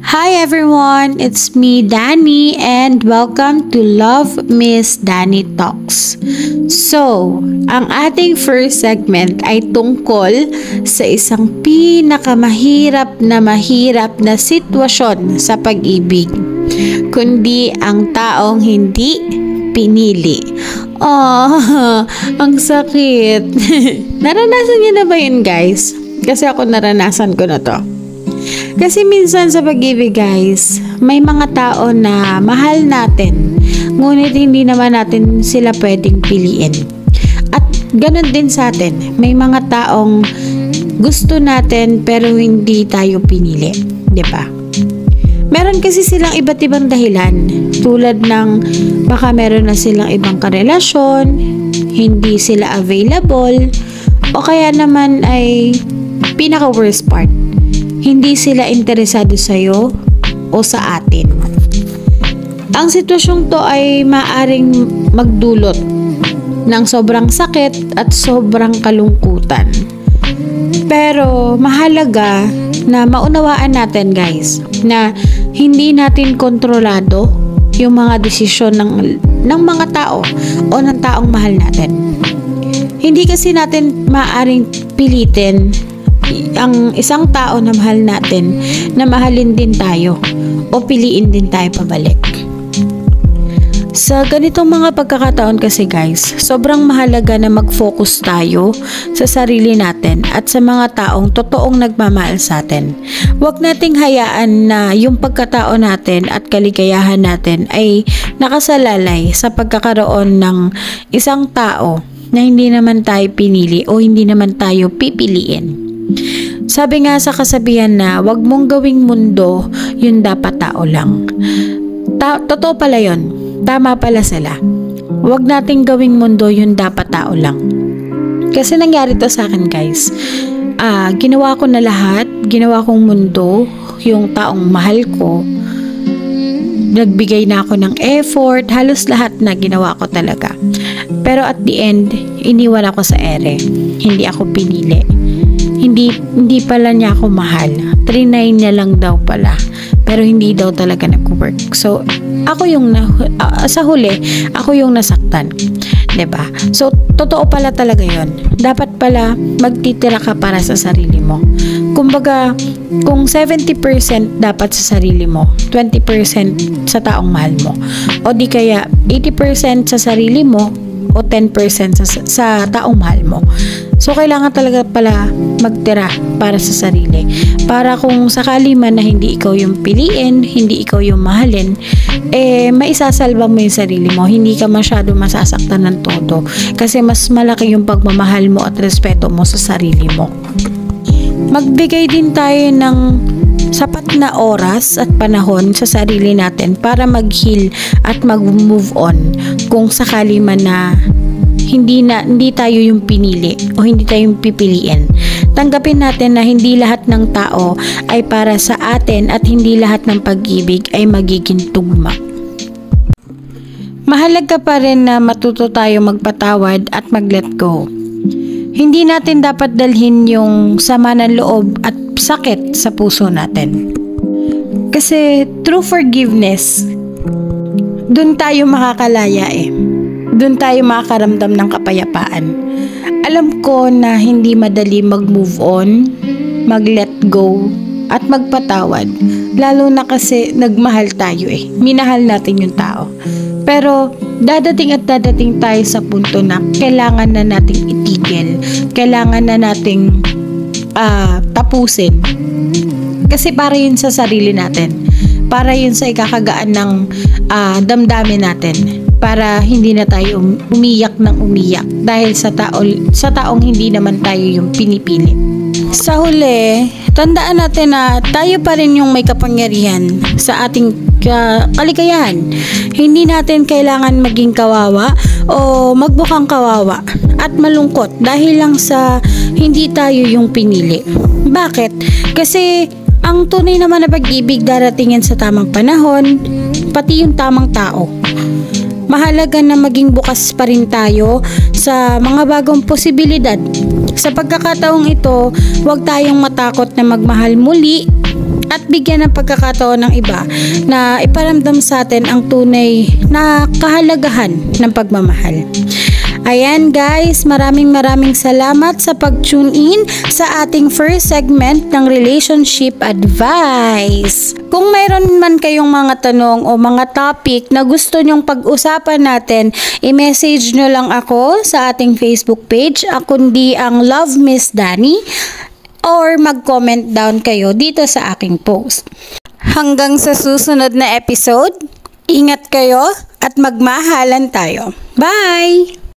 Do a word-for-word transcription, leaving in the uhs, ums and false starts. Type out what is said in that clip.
Hi everyone, it's me Danny and welcome to Love Miss Danny Talks. So, ang ating first segment ay tungkol sa isang pinakamahirap na mahirap na sitwasyon sa pag-ibig, kundi ang taong hindi pinili. Oh, ang sakit. Naranasan niyo na ba yun, guys? Kasi ako naranasan ko na to. Kasi minsan sa pag-ibig, guys, may mga tao na mahal natin, ngunit hindi naman natin sila pwedeng piliin. At ganun din sa atin, may mga taong gusto natin pero hindi tayo pinili, di ba? Meron kasi silang iba't ibang dahilan, tulad ng baka meron na silang ibang karelasyon, hindi sila available, o kaya naman ay pinaka worst part, hindi sila interesado sa'yo o sa atin. Ang sitwasyong to ay maaring magdulot ng sobrang sakit at sobrang kalungkutan. Pero mahalaga na maunawaan natin, guys, na hindi natin kontrolado yung mga desisyon ng, ng mga tao o ng taong mahal natin. Hindi kasi natin maaring pilitin ang isang tao na mahal natin na mahalin din tayo o piliin din tayo pabalik. Sa ganitong mga pagkakataon kasi, guys, sobrang mahalaga na mag-focus tayo sa sarili natin at sa mga taong totoong nagmamahal sa atin. Huwag nating hayaan na yung pagkatao natin at kaligayahan natin ay nakasalalay sa pagkakaroon ng isang tao na hindi naman tayo pinili o hindi naman tayo pipiliin. Sabi nga sa kasabihan na wag mong gawing mundo yun dapat tao lang. Ta totoo pala yun. Tama pala sila. Wag nating gawing mundo yun dapat tao lang. Kasi nangyari to sa akin, guys. Ah, ginawa ko na lahat. Ginawa kong mundo yung taong mahal ko. Nagbigay na ako ng effort. Halos lahat na ginawa ko talaga. Pero at the end, iniwan ako sa ere. Hindi ako pinili. Hindi hindi pala niya ako mahal. Trinay niya lang daw pala. Pero hindi daw talaga nag-work. So, ako yung na, uh, sa huli, ako yung nasaktan. 'Di ba? So, totoo pala talaga 'yon. Dapat pala magtitira ka para sa sarili mo. Kumbaga, kung seventy percent dapat sa sarili mo, twenty percent sa taong mahal mo. O di kaya eighty percent sa sarili mo o ten percent sa, sa taong mahal mo. So, kailangan talaga pala magtira para sa sarili. Para kung sakali man na hindi ikaw yung piliin, hindi ikaw yung mahalin, eh, maisasalba mo yung sarili mo. Hindi ka masyado masasaktan ng todo. Kasi mas malaki yung pagmamahal mo at respeto mo sa sarili mo. Magbigay din tayo ng sapat na oras at panahon sa sarili natin para mag-heal at mag-move on kung sakali man na hindi na hindi tayo yung pinili o hindi tayo yung pipiliin. Tanggapin natin na hindi lahat ng tao ay para sa atin at hindi lahat ng pag-ibig ay magiging tugma. Mahalaga pa rin na matuto tayo magpatawad at mag-let go. Hindi natin dapat dalhin yung sama ng loob at sakit sa puso natin. Kasi through forgiveness, dun tayo makakalaya eh. Dun tayo makakaramdam ng kapayapaan. Alam ko na hindi madali mag-move on, mag-let go, at magpatawad. Lalo na kasi nagmahal tayo eh. Minahal natin yung tao. Pero dadating at dadating tayo sa punto na kailangan na nating itigil. Kailangan na nating uh, tapusin. Kasi para yun sa sarili natin. Para yun sa ikakagaan ng uh, damdamin natin. Para hindi na tayo umiyak ng umiyak dahil sa tao, sa taong hindi naman tayo yung pinipili. Sa huli, tandaan natin na tayo pa rin yung may kapangyarihan sa ating uh, kaligayahan. Hindi natin kailangan maging kawawa o magbukang kawawa at malungkot dahil lang sa hindi tayo yung pinili. Bakit? Kasi ang tunay naman na pag-ibig daratingin sa tamang panahon, pati yung tamang tao. Mahalaga na maging bukas pa rin tayo sa mga bagong posibilidad. Sa pagkakataong ito, huwag tayong matakot na magmahal muli at bigyan ng pagkakataon ng iba na iparamdam sa atin ang tunay na kahalagahan ng pagmamahal. Ayan guys, maraming maraming salamat sa pag-tune in sa ating first segment ng Relationship Advice. Kung mayroon man kayong mga tanong o mga topic na gusto nyong pag-usapan natin, i-message nyo lang ako sa ating Facebook page, akundi ang Love Miss Danny, or mag-comment down kayo dito sa aking post. Hanggang sa susunod na episode, ingat kayo at magmahalan tayo. Bye!